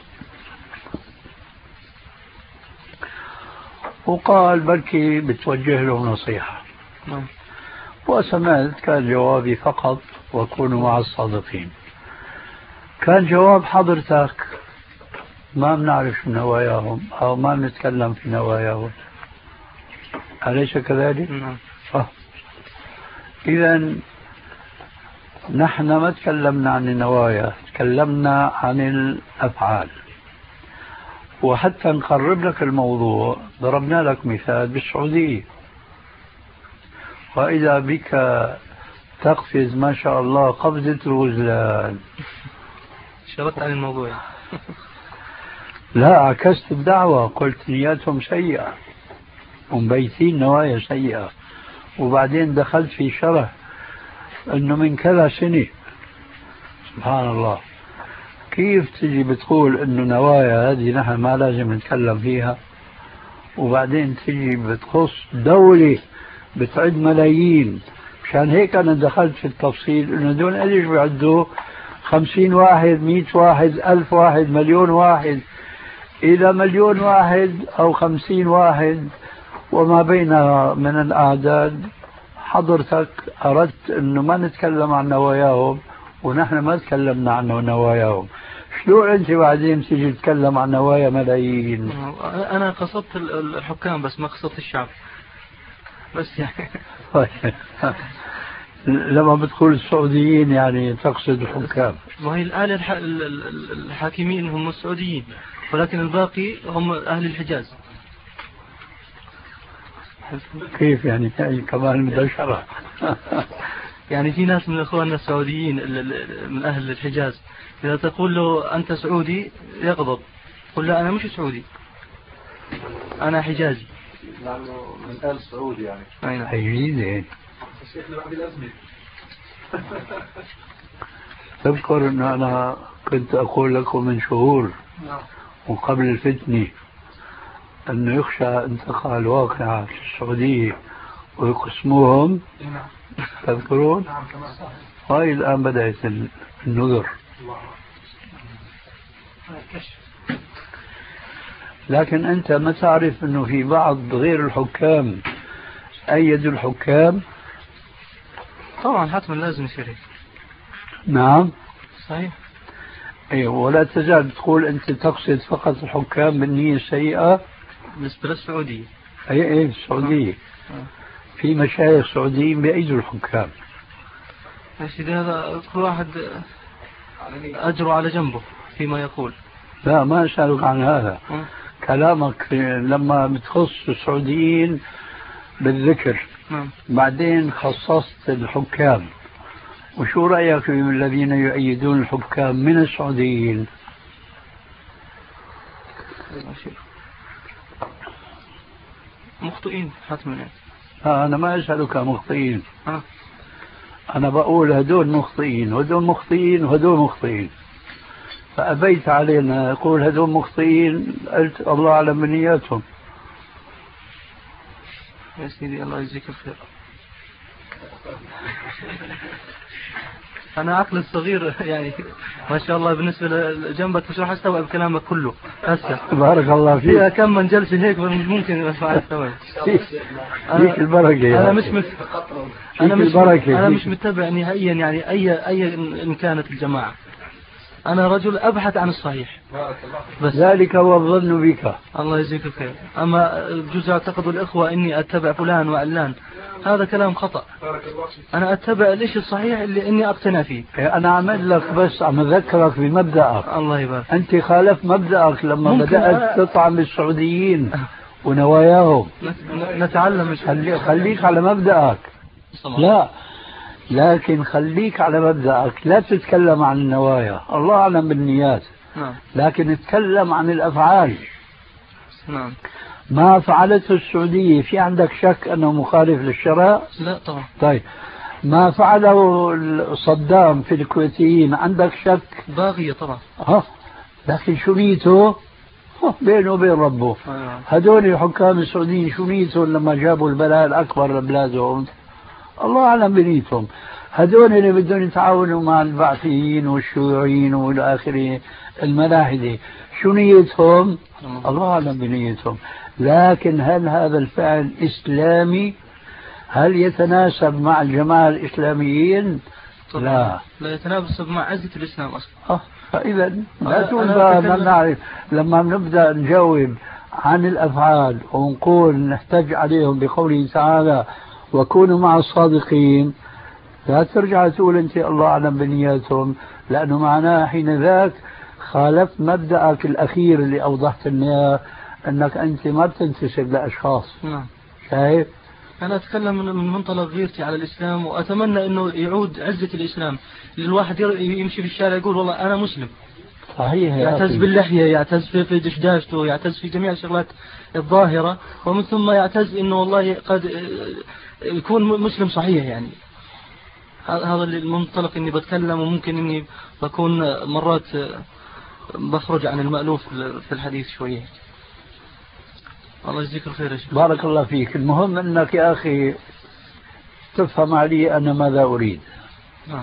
وقال بركي بتوجه له نصيحة، وسمعت كان جوابي فقط وكونوا مع الصادقين. كان جواب حضرتك ما بنعرف نواياهم أو ما بنتكلم في نواياهم، أليس كذلك؟ إذا نحن ما تكلمنا عن النوايا، تكلمنا عن الأفعال. وحتى نقرب لك الموضوع ضربنا لك مثال بالسعودية، وإذا بك تقفز ما شاء الله قفزة الغزلان. شرطت عن الموضوع. لا، عكست الدعوة، قلت نياتهم سيئة ومبيتين نوايا سيئة، وبعدين دخلت في شرح أنه من كذا سنة. سبحان الله، كيف تجي بتقول أنه نوايا هذه نحن ما لازم نتكلم فيها، وبعدين تجي بتخص دولة بتعد ملايين. مشان هيك أنا دخلت في التفصيل أنه دول إيش بيعدوا 50 واحد، 100 واحد، 1000 واحد، مليون واحد. إلى مليون واحد أو 50 واحد وما بينها من الأعداد، حضرتك أردت أنه ما نتكلم عن نواياهم، ونحن ما تكلمنا عن نواياهم. شلون أنت بعدين تيجي تتكلم عن نوايا ملايين؟ أنا قصدت الحكام بس ما قصدت الشعب بس يعني. لما بتقول السعوديين يعني تقصد الحكام؟ وهي الآلة الحاكمين هم السعوديين، ولكن الباقي هم أهل الحجاز. كيف يعني كمان مدشرة؟ يعني في ناس من إخواننا السعوديين من أهل الحجاز، إذا تقول له أنت سعودي يغضب، قل لا أنا مش سعودي، أنا حجازي. من آل سعود يعني. أين حجيزي. شيخنا بعد الأزمة. تذكر أن أنا كنت أقول لكم من شهور وقبل الفتنة أنه يخشى أن تقع الواقعة في السعودية ويقسموهم، تذكرون؟ هاي الآن بدأت النذر. لكن أنت ما تعرف أنه في بعض غير الحكام أيدوا الحكام؟ طبعا حتما لازم يصير هيك. نعم صحيح. أيوة، ولا تزال تقول أنت تقصد فقط الحكام بالنية السيئة بالنسبة للسعودية. أي السعودية. في مشايخ سعوديين بأيدوا الحكام. يا سيدي هذا كل واحد أجره على جنبه فيما يقول. لا، ما أسألك عن هذا. كلامك لما بتخص السعوديين بالذكر، بعدين خصصت الحكام، وشو رأيك في الذين يؤيدون الحكام من السعوديين؟ مخطئين حتما. أنا ما أسألك مخطئين، أنا بقول هدول مخطئين وهدول مخطئين وهدول مخطئين، فأبيت علينا أقول هدول مخطئين، قلت الله أعلم بنياتهم. يا سيدي الله يجزيك الخير. أنا عقل الصغير يعني ما شاء الله بالنسبة لجنبك مش راح أستوعب كلامك كله هسه. بارك الله فيك. فيها كم من جلسة هيك ممكن أستوعب. فيك البركة. أنا مش متبع نهائيا يعني أي إن كانت الجماعة. أنا رجل أبحث عن الصحيح بس. ذلك هو الظن بك. الله يجزيك الخير. أما جزء اعتقدوا الإخوة إني أتبع فلان وعلان، هذا كلام خطأ. أنا أتبع الإشي الصحيح اللي إني أقتنع فيه. أنا عمل لك بس عم أذكرك بمبدأك. الله يبارك. أنت خالف مبدأك لما بدأت تطعن بالسعوديين ونواياهم. نتعلم. خليك على مبدأك. لا، لكن خليك على مبدأك، لا تتكلم عن النوايا، الله أعلم بالنيات. لكن اتكلم عن الأفعال. ما فعلته السعودية في عندك شك أنه مخالف للشرع؟ لا طبعا. طيب ما فعله صدام في الكويتيين عندك شك؟ باغية طبعا. لكن شو نيته؟ بينه وبين ربه. هدول الحكام السعوديين شو نيتهم لما جابوا البلاء الأكبر لبلادهم؟ الله أعلم بنيتهم. هدول اللي بدهم يتعاونوا مع البعثيين والشيوعيين والآخرين الملاحدة شو نيتهم؟ الله أعلم بنيتهم. لكن هل هذا الفعل إسلامي؟ هل يتناسب مع الجماعة الإسلاميين؟ لا يتناسب مع عزة الإسلام أصلا. فإذا لا تقول ما نعرف. لما نبدأ نجاوب عن الأفعال ونقول نحتج عليهم بقوله تعالى وكونوا مع الصادقين، لا ترجع تقول أنت الله أعلم بنياتهم، لأنه معناه حين ذاك خالف مبدأك الأخير اللي أوضحت لنا أنك أنت ما بتنتسب لأشخاص. شايف؟ أنا أتكلم من منطلق غيرتي على الإسلام، وأتمنى أنه يعود عزة الإسلام للواحد يمشي في الشارع يقول والله أنا مسلم. صحيح يا يعتز أخي. باللحية، يعتز في دشداشته، يعتز في جميع الشغلات الظاهرة، ومن ثم يعتز إنه والله قد يكون مسلم صحيح يعني. هذا المنطلق إني بتكلم، وممكن إني بكون مرات بخرج عن المألوف في الحديث شوية. الله يجزيك الخير يا شيخ. بارك الله فيك. المهم أنك يا أخي تفهم علي أنا ماذا أريد. نعم.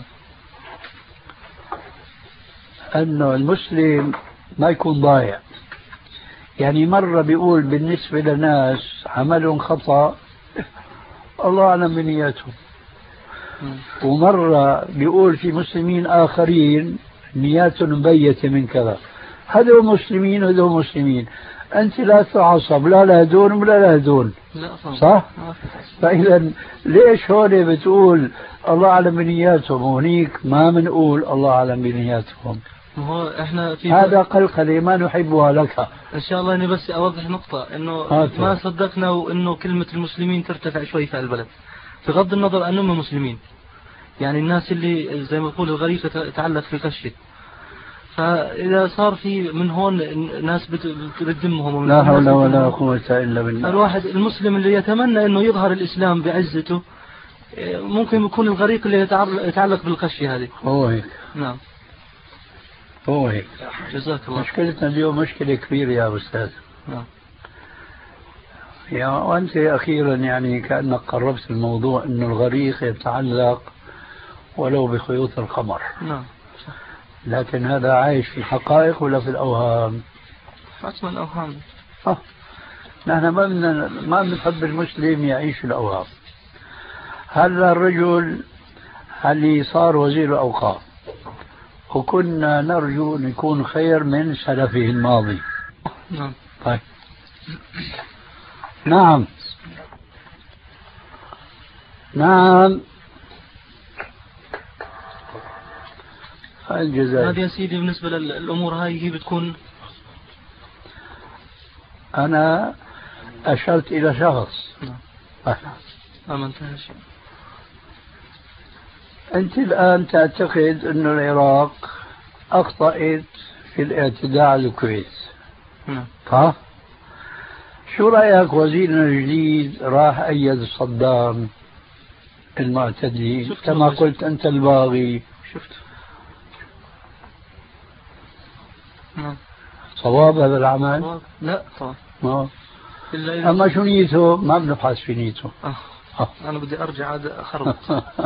أنه المسلم ما يكون ضايع. يعني مرة بيقول بالنسبة لناس عملهم خطأ الله أعلم بنياتهم، ومرة بيقول في مسلمين آخرين نياتهم مبيتة من كذا. هذول مسلمين وهذول مسلمين، أنت لا تعصب لا لهدول ولا لهدول، صح؟ فإذا ليش هون بتقول الله أعلم بنياتهم وهنيك ما بنقول الله أعلم بنياتهم؟ هو احنا في هذا قلقلة ما نحبها لك. ان شاء الله اني بس اوضح نقطة، انه ما صدقنا وانه كلمة المسلمين ترتفع شوي في البلد، بغض النظر انهم مسلمين. يعني الناس اللي زي ما تقول الغريقة تعلق في قشة، فاذا صار في من هون ناس بتردمهم، لا حول ولا قوة الا بالله. الواحد المسلم اللي يتمنى انه يظهر الاسلام بعزته ممكن يكون الغريق اللي يتعلق بالقشة هذه. هو هيك. نعم هو هيك. جزاك الله. مشكلتنا اليوم مشكلة كبيرة يا أستاذ. نعم. يا وأنت أخيرا يعني كأنك قربت الموضوع أنه الغريق يتعلق ولو بخيوط القمر. نعم. لكن هذا عايش في الحقائق ولا في الأوهام؟ حتما الأوهام. نحن ما بنحب المسلم يعيش في الأوهام. هذا الرجل اللي صار وزير الأوقاف وكنا نرجو أن يكون خير من سلفه الماضي. نعم. طيب. نعم. نعم. الجزائر. هذه يا سيدي بالنسبة للأمور هاي هي بتكون. أنا أشرت إلى شخص. نعم. ما انتهى شيء. أنت الآن تعتقد أن العراق أخطأت في الاعتداء على الكويت. نعم. ها؟ شو رأيك وزيرنا الجديد راح أيد صدام المعتدي كما قلت أنت الباغي؟ شفت. نعم. صواب هذا العمل؟ لا طبعا. أما شو نيته ما بنبحث في نيته. أنا بدي أرجع أخرب.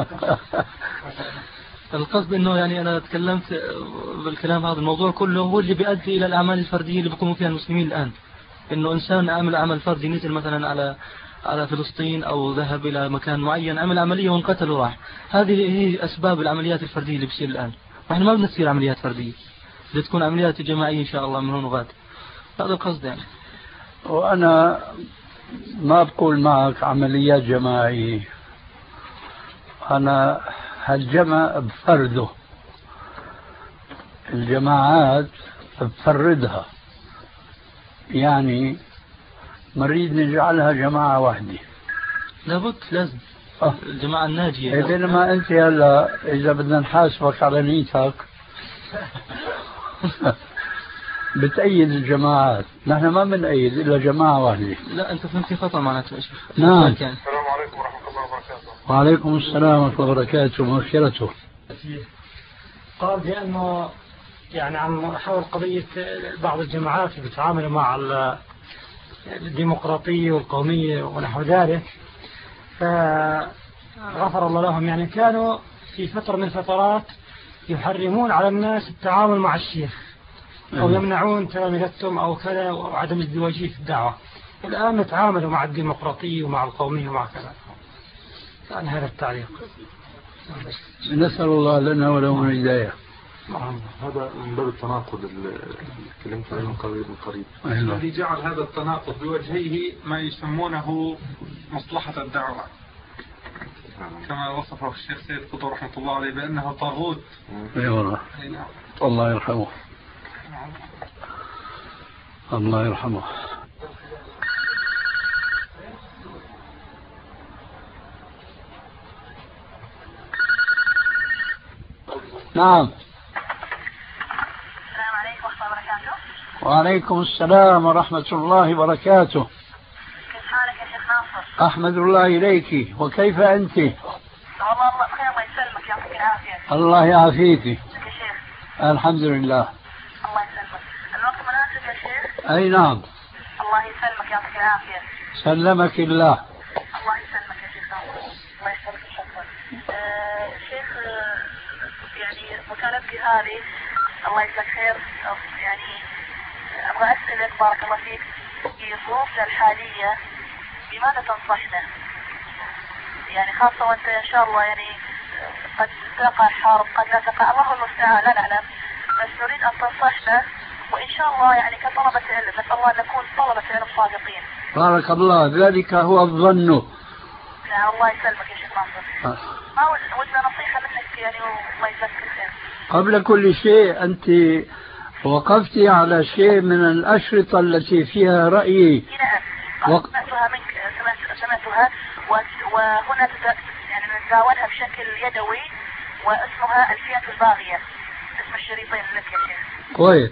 القصد إنه يعني أنا تكلمت بالكلام هذا الموضوع كله هو اللي بيؤدي إلى الأعمال الفردية اللي بيقوموا فيها المسلمين الآن. إنه إنسان عمل عمل فردي، نزل مثلا على فلسطين أو ذهب إلى مكان معين عمل عملية وانقتل وراح. هذه هي أسباب العمليات الفردية اللي بتصير الآن. نحن ما بنصير عمليات فردية، بدها تكون عمليات جماعية إن شاء الله من هون وغاد. هذا القصد يعني. وأنا ما بقول معك عمليات جماعية، أنا هالجمع بفرده، الجماعات بفردها، يعني نريد نجعلها جماعة واحدة. لابد لازم الجماعة الناجية. بينما أنت هلا إذا بدنا نحاسبك على نيتك بتأيد الجماعات، نحن ما بنأيد إلا جماعة واحدة. لا أنت فهمتي خطأ معناته يا شيخ. نعم. السلام عليكم ورحمة الله وبركاته. وعليكم السلام ورحمة الله وبركاته ومغفرته. قال بأنه يعني عن حول قضية بعض الجماعات اللي بتعامل مع الديمقراطية والقومية ونحو ذلك، فغفر الله لهم، يعني كانوا في فترة من الفترات يحرمون على الناس التعامل مع الشيخ أو يمنعون تلامذتهم أو كذا وعدم ازدواجية في الدعوة. الآن نتعامل مع الديمقراطية ومع القومية ومع كذا. يعني هذا التعليق. نسأل الله لنا ولهم الهداية. هذا من باب التناقض اللي تكلمت عنه من قريب. الذي جعل هذا التناقض بوجهيه ما يسمونه مصلحة الدعوة، كما وصفه الشيخ سيد قطب رحمة الله عليه بأنه طاغوت. اي والله. الله يرحمه. الله يرحمه. نعم. السلام عليكم وعليكم السلام ورحمة الله وبركاته. كيف حالك يا شيخ ناصر؟ أحمد الله إليك، وكيف أنت؟ والله الله بخير، الله يسلمك، يعطيك العافية. الله يعافيك. يا شيخ. الحمد لله. الله يسلمك. الوقت مناسب يا شيخ؟ أي نعم. الله يسلمك، يعطيك العافية. سلمك الله. الله يسلمك يا شيخ ناصر، الله يسلمك شكرا. شيخ، يعني مكالمتي هذه الله يجزاك خير، يعني أبغى أسألك بارك الله فيك في ظروفنا الحالية بماذا تنصحنا؟ يعني خاصة وأنت إن شاء الله يعني قد تقع حرب قد لا تقع، الله المستعان، لا نعلم، بس نريد أن تنصحنا وإن شاء الله يعني كطلبة علم نسأل الله أن نكون طلبة علم صادقين. بارك الله، ذلك هو الظن. نعم الله يسلمك يا شيخ ناصر. ما ودنا نصيحة منك يعني والله يجزاك خير. قبل كل شيء أنت وقفت على شيء من الأشرطة التي فيها رأيي. نعم سمعتها منك، سمعتها وهنا يعني نتداولها بشكل يدوي واسمها الفئة الباغية، اسم الشريطين لك يا شيخ. كويس.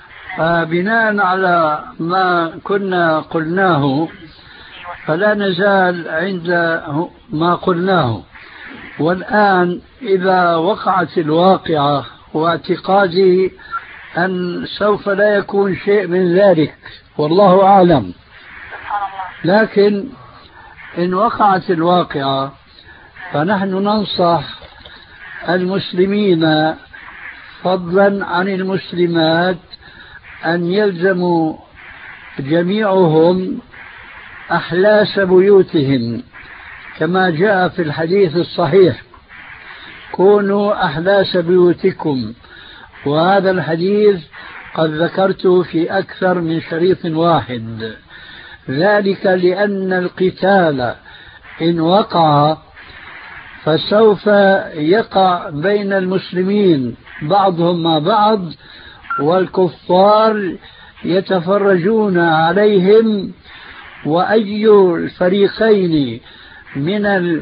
بناء على ما كنا قلناه فلا نزال عند ما قلناه، والآن إذا وقعت الواقعة واعتقادي أن سوف لا يكون شيء من ذلك والله أعلم، لكن إن وقعت الواقعة فنحن ننصح المسلمين فضلا عن المسلمات أن يلزموا جميعهم أحلاس بيوتهم كما جاء في الحديث الصحيح: كونوا أحلاس بيوتكم. وهذا الحديث قد ذكرته في أكثر من شريط واحد، ذلك لأن القتال إن وقع فسوف يقع بين المسلمين بعضهم مع بعض، والكفار يتفرجون عليهم، وأي الفريقين من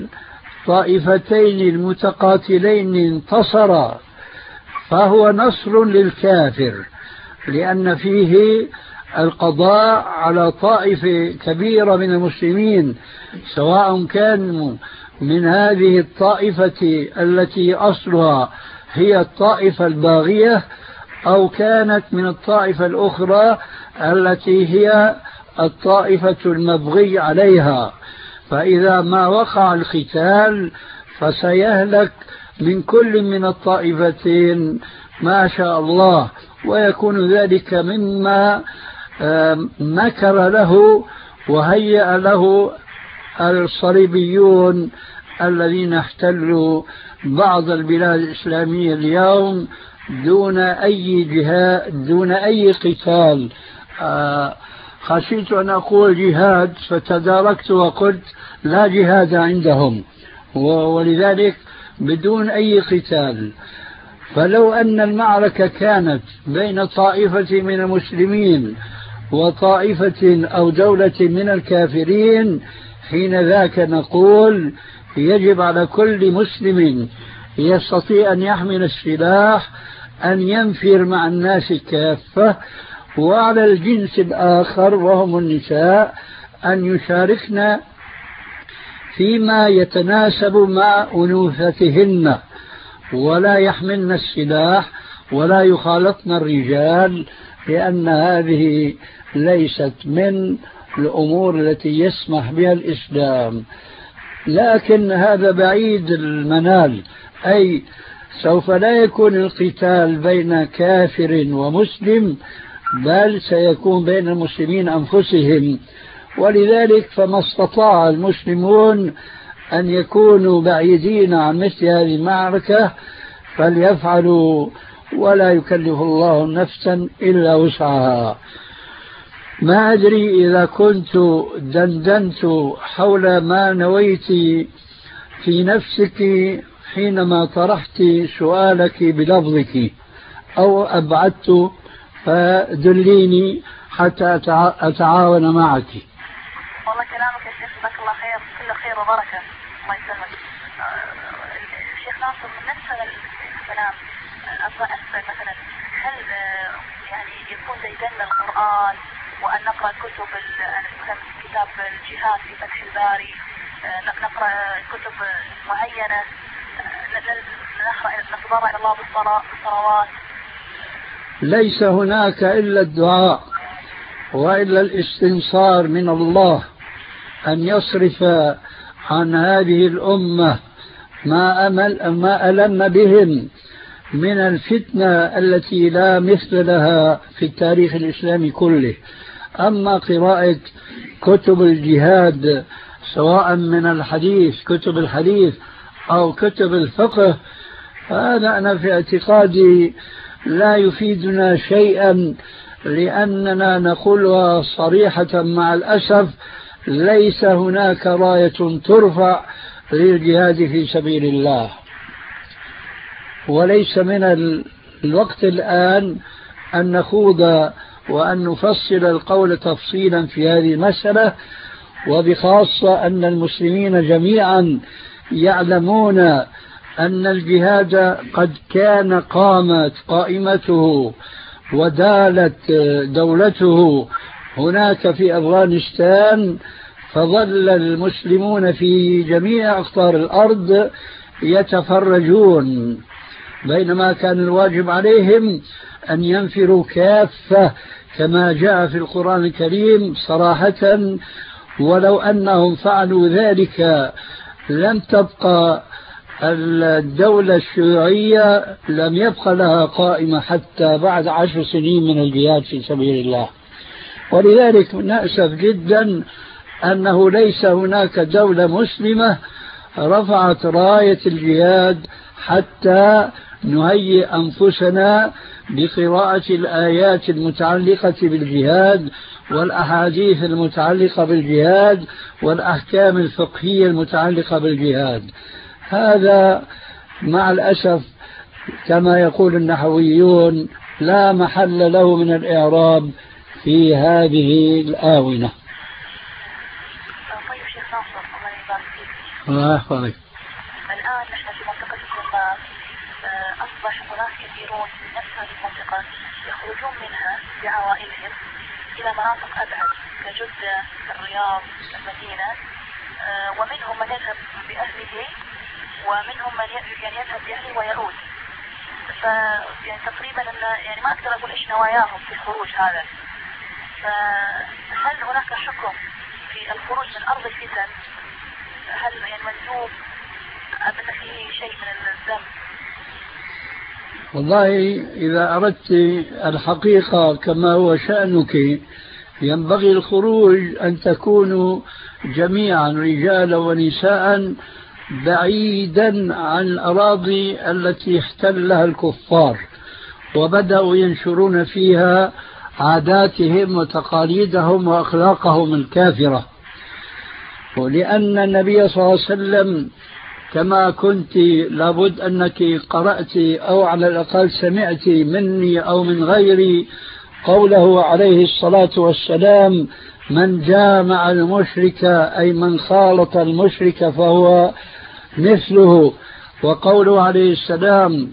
الطائفتين المتقاتلين انتصر فهو نصر للكافر، لأن فيه القضاء على طائفة كبيرة من المسلمين، سواء كانوا من هذه الطائفة التي أصلها هي الطائفة الباغية أو كانت من الطائفة الأخرى التي هي الطائفة المبغي عليها. فإذا ما وقع القتال فسيهلك من كل من الطائفتين ما شاء الله، ويكون ذلك مما مكر له وهيأ له الصليبيون الذين احتلوا بعض البلاد الإسلامية اليوم دون أي جهاد، دون أي قتال. خشيت أن أقول جهاد فتداركت وقلت لا جهاد عندهم، ولذلك بدون أي قتال. فلو أن المعركة كانت بين طائفة من المسلمين وطائفة أو دولة من الكافرين، حين ذاك نقول يجب على كل مسلم يستطيع أن يحمل السلاح أن ينفر مع الناس كافة، وعلى الجنس الآخر وهم النساء أن يشاركن فيما يتناسب مع أنوثتهن، ولا يحملن السلاح ولا يخالطن الرجال، لأن هذه ليست من الأمور التي يسمح بها الإسلام. لكن هذا بعيد المنال، أي سوف لا يكون القتال بين كافر ومسلم، بل سيكون بين المسلمين أنفسهم. ولذلك فما استطاع المسلمون أن يكونوا بعيدين عن مثل هذه المعركة فليفعلوا، ولا يكلف الله نفسا إلا وسعها. ما أدري إذا كنت دندنت حول ما نويت في نفسك حينما طرحت سؤالك بلفظك أو أبعدت، فدليني حتى أتعاون معك. والله كلامك يا شيخ جزاك الله خير، كله خير وبركة، الله يسلمك. الشيخ ناصر من نفس الكلام أبغى أسأل مثلا هل يعني يكون يجوز يدلنا القرآن وأن نقرأ كتب كتاب الجهاد في فتح الباري، نقرأ كتب معينة، نتضرع إلى الله بالصلوات. ليس هناك إلا الدعاء وإلا الاستنصار من الله أن يصرف عن هذه الأمة ما ألم بهم من الفتنة التي لا مثل لها في التاريخ الإسلامي كله. أما قراءة كتب الجهاد سواء من الحديث كتب الحديث أو كتب الفقه، هذا أنا في اعتقادي لا يفيدنا شيئا، لأننا نقولها صريحة مع الأسف ليس هناك راية ترفع للجهاد في سبيل الله. وليس من الوقت الآن أن نخوض وأن نفصل القول تفصيلا في هذه المسألة، وبخاصة أن المسلمين جميعا يعلمون أن الجهاد قد كان قامت قائمته ودالت دولته هناك في أفغانستان، فظل المسلمون في جميع أقطار الأرض يتفرجون، بينما كان الواجب عليهم أن ينفروا كافة كما جاء في القرآن الكريم صراحة. ولو أنهم فعلوا ذلك لم تبقى الدولة الشيوعية، لم يبقى لها قائمة حتى بعد 10 سنين من الجهاد في سبيل الله. ولذلك نأسف جدا أنه ليس هناك دولة مسلمة رفعت راية الجهاد حتى نهيئ أنفسنا بقراءة الآيات المتعلقة بالجهاد والأحاديث المتعلقة بالجهاد والأحكام الفقهية المتعلقة بالجهاد. هذا مع الأسف كما يقول النحويون لا محل له من الإعراب في هذه الآونة. طيب شيخ ناصر، الله يبارك فيك. الله يحفظك. الآن نحن في منطقة الجبال، أصبح هناك كثيرون من نفس هذه المنطقة يخرجون منها بعوائلهم إلى مناطق أبعد كجدة، الرياض، المدينة، ومنهم من يذهب بأهله ومنهم من يذهب بأهله ويعود. يعني تقريبا يعني ما أقدر أقول إيش نواياهم في الخروج هذا. فهل هناك حكم في الخروج من أرض الفتن؟ هل يعني مندوب أم فيه شيء من الذنب؟ والله إذا أردت الحقيقة كما هو شأنك، ينبغي الخروج أن تكونوا جميعا رجالا ونساء بعيدا عن الأراضي التي احتلها الكفار وبدأوا ينشرون فيها عاداتهم وتقاليدهم وأخلاقهم الكافرة. ولأن النبي صلى الله عليه وسلم كما كنت لابد أنك قرأت أو على الأقل سمعت مني أو من غيري قوله عليه الصلاة والسلام: من جامع المشرك أي من خالط المشرك فهو مثله. وقوله عليه السلام: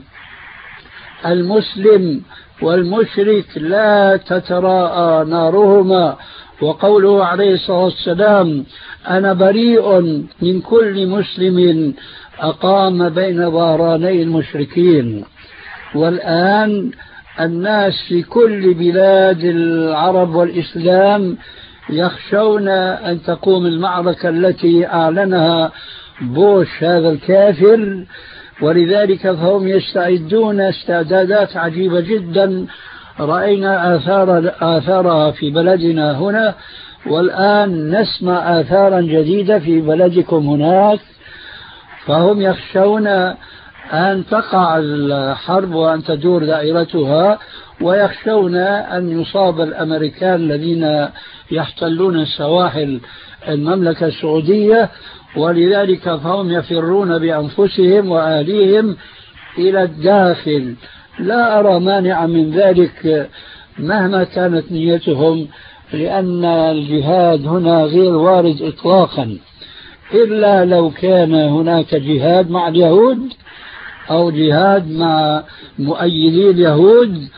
المسلم والمشرك لا تتراءى نارهما. وقوله عليه الصلاة والسلام: أنا بريء من كل مسلم أقام بين ظهراني المشركين. والآن الناس في كل بلاد العرب والإسلام يخشون أن تقوم المعركة التي أعلنها بوش هذا الكافر، ولذلك فهم يستعدون استعدادات عجيبة جدا رأينا آثارها في بلدنا هنا، والآن نسمع آثارا جديدة في بلدكم هناك. فهم يخشون أن تقع الحرب وأن تدور دائرتها، ويخشون أن يصاب الأمريكان الذين يحتلون سواحل المملكة السعودية، ولذلك فهم يفرون بأنفسهم وأهليهم إلى الداخل. لا أرى مانع من ذلك مهما كانت نيتهم، لأن الجهاد هنا غير وارد إطلاقا، إلا لو كان هناك جهاد مع اليهود أو جهاد مع مؤيدي اليهود،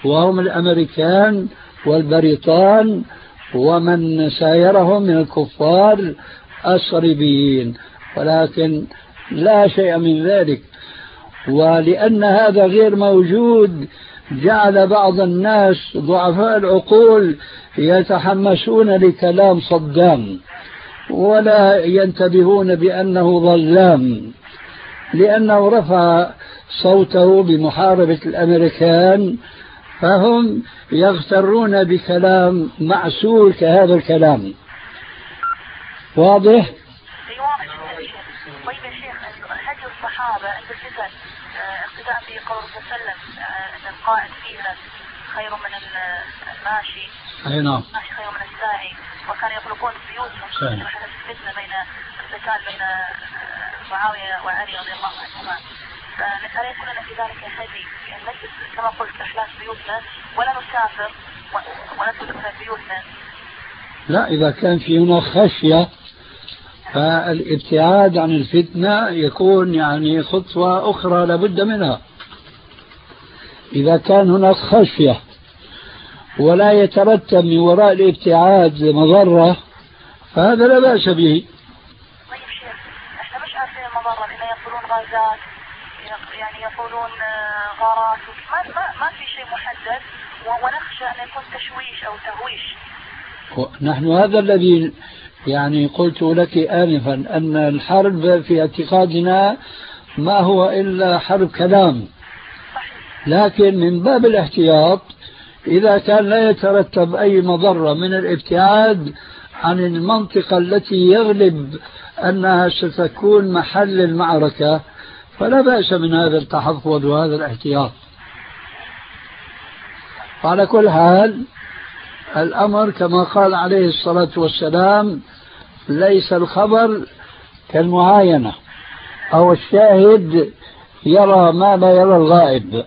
وهم الأمريكان والبريطان ومن سايرهم من الكفار الصليبيين، ولكن لا شيء من ذلك. ولأن هذا غير موجود جعل بعض الناس ضعفاء العقول يتحمسون لكلام صدام ولا ينتبهون بأنه ظلام، لأنه رفع صوته بمحاربة الأمريكان، فهم يغترون بكلام معسول كهذا الكلام. واضح؟ طيب يا شيخ، هدي الصحابة عند الفتن اقتداء في قول صلى الله عليه وسلم أن القاعد فيها خير من الماشي. أي نعم. الماشي خير من الساعي، وكانوا يخلقون بيوتهم لما حدث الفتنة بين القتال بين معاوية وعلي رضي الله عنهما. فألا يكون لنا في ذلك هدي، يعني نجلس كما قلت أحلاس بيوتنا ولا نسافر ونترك بيوتنا. لا، إذا كان في هنا خشية فالابتعاد عن الفتنة يكون يعني خطوة أخرى لابد منها. إذا كان هناك خشية ولا يترتب من وراء الابتعاد مضرة فهذا لا بأس به. طيب شيخ، احنا مش عارفين المضرة، لأنه يقولون غازات، يعني يقولون غارات، ما في شيء محدد، ونخشى أن يكون تشويش أو تهويش. نحن هذا الذي يعني قلت لك آنفا، أن الحرب في اعتقادنا ما هو إلا حرب كلام، لكن من باب الاحتياط إذا كان لا يترتب أي مضرة من الابتعاد عن المنطقة التي يغلب أنها ستكون محل المعركة فلا بأس من هذا التحفظ وهذا الاحتياط. على كل حال الأمر كما قال عليه الصلاة والسلام ليس الخبر كالمعاينة أو الشاهد يرى ما لا يرى الغائب. طيب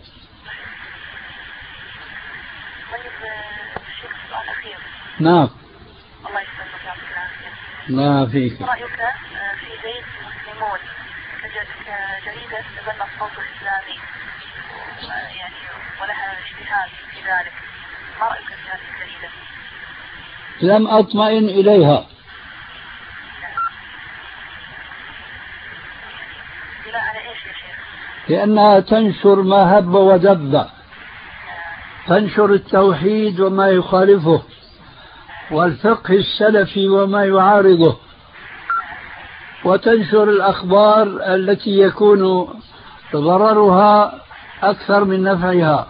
شيخ، سؤال أخير. نعم. الله يسلمك ويعطيك العافية. ما فيك. رأيك في زيد مسلمون كجريدة تبنى الصوت الإسلامي يعني ولها اجتهاد في ذلك، ما رأيك في هذه الجريدة؟ لم أطمئن إليها. بناء على إيش يا شيخ؟ لأنها تنشر ما هب ودب، تنشر التوحيد وما يخالفه والفقه السلفي وما يعارضه، وتنشر الأخبار التي يكون ضررها أكثر من نفعها.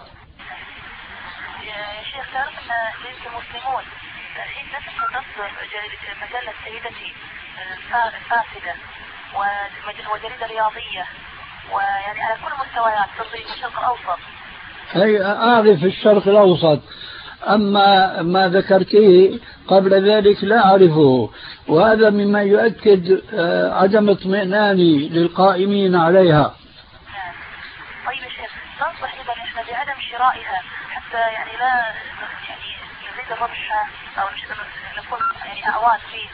يا شيخ، تعرف أن جريدة المسلمون هي نفسها تصدر مجلة سيدتي فاسدة وجريدة رياضية، ويعني على كل المستويات تصدر في الشرق الأوسط. أي أعرف الشرق الأوسط، أما ما ذكرته قبل ذلك لا أعرفه، وهذا مما يؤكد عدم اطمئناني للقائمين عليها. طيب يا شيخ، ننصح إذا إحنا بعدم شرائها حتى يعني لا يعني يزيد الربح أو نكون يعني أعوان فيه.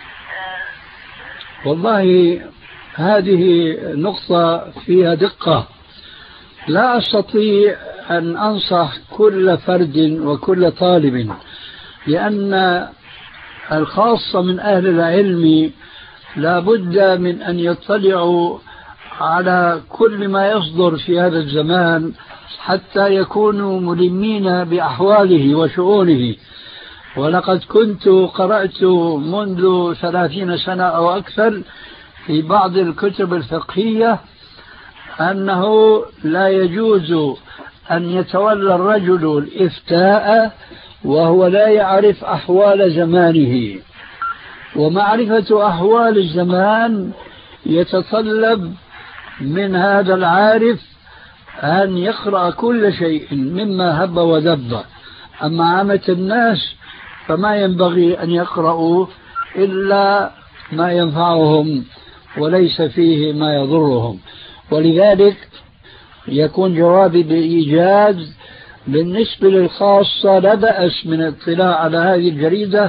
والله هذه نقطة فيها دقة، لا أستطيع أن أنصح كل فرد وكل طالب، لأن الخاصة من أهل العلم لا بد من أن يطلعوا على كل ما يصدر في هذا الزمان حتى يكونوا ملمين بأحواله وشؤونه. ولقد كنت قرأت منذ 30 سنة أو أكثر في بعض الكتب الفقهية أنه لا يجوز أن يتولى الرجل الإفتاء وهو لا يعرف أحوال زمانه، ومعرفة أحوال الزمان يتطلب من هذا العارف أن يقرأ كل شيء مما هب ودب. أما عامة الناس فما ينبغي أن يقرأوا إلا ما ينفعهم وليس فيه ما يضرهم. ولذلك يكون جوابي بإيجاز بالنسبة للخاصة لا بأس من الاطلاع على هذه الجريدة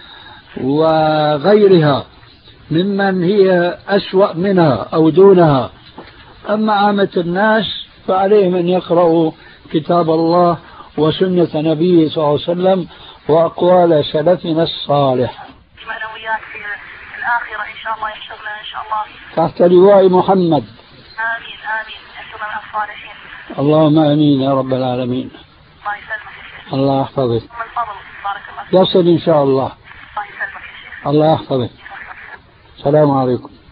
وغيرها ممن هي أسوأ منها أو دونها. أما عامة الناس فعليهم أن يقرأوا كتاب الله وسنة نبيه صلى الله عليه وسلم وأقوال سلفنا الصالح. معنويات في الآخرة إن شاء الله يحشرنا إن شاء الله تحت لواء محمد. آمين آمين، يحشرنا مع الصالحين. اللهم آمين يا رب العالمين. الله يسلمك يا شيخ. الله يحفظك. من الفضل بارك الله فيك. يصل إن شاء الله. الله يسلمك يا شيخ. الله يحفظك. السلام عليكم.